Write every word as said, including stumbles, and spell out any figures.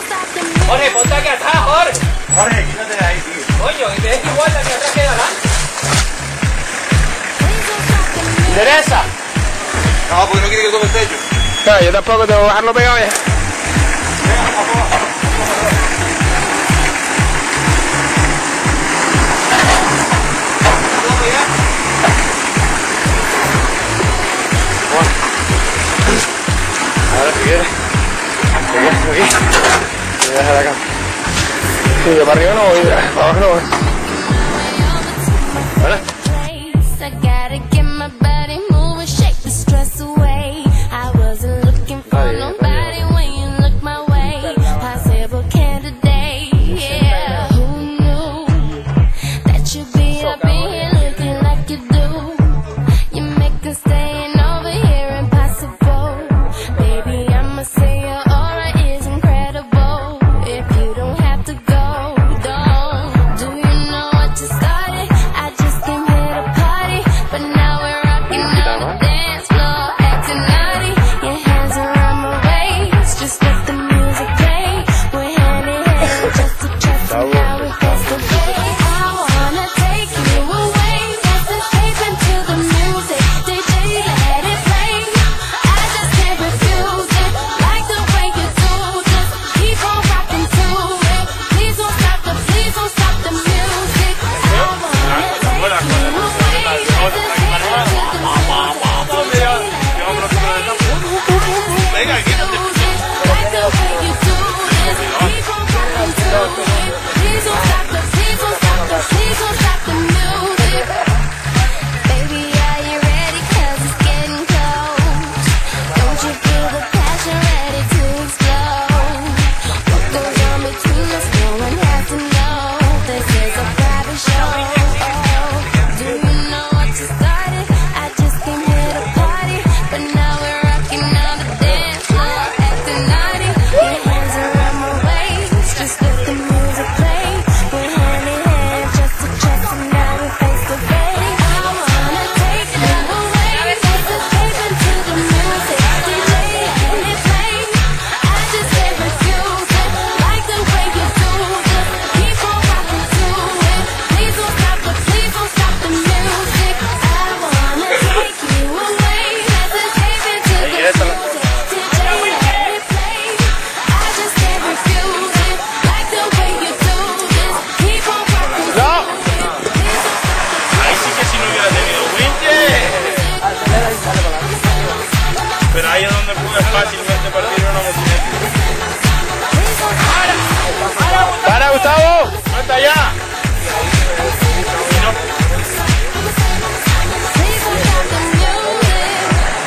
Jorge, ponte aquí atrás, Jorge. Jorge, quítate de ahí, tío. Coño, y ves igual la que atrás que adelante. ¿Interesa? No, porque no quiere que tome el techo. Claro, yo tampoco tengo que bajarlo pegado ya. Ahora si quieres, te quedas aquí, te dejas la cama. Sí, yo para arriba no voy, para abajo no voy. ¿Vale?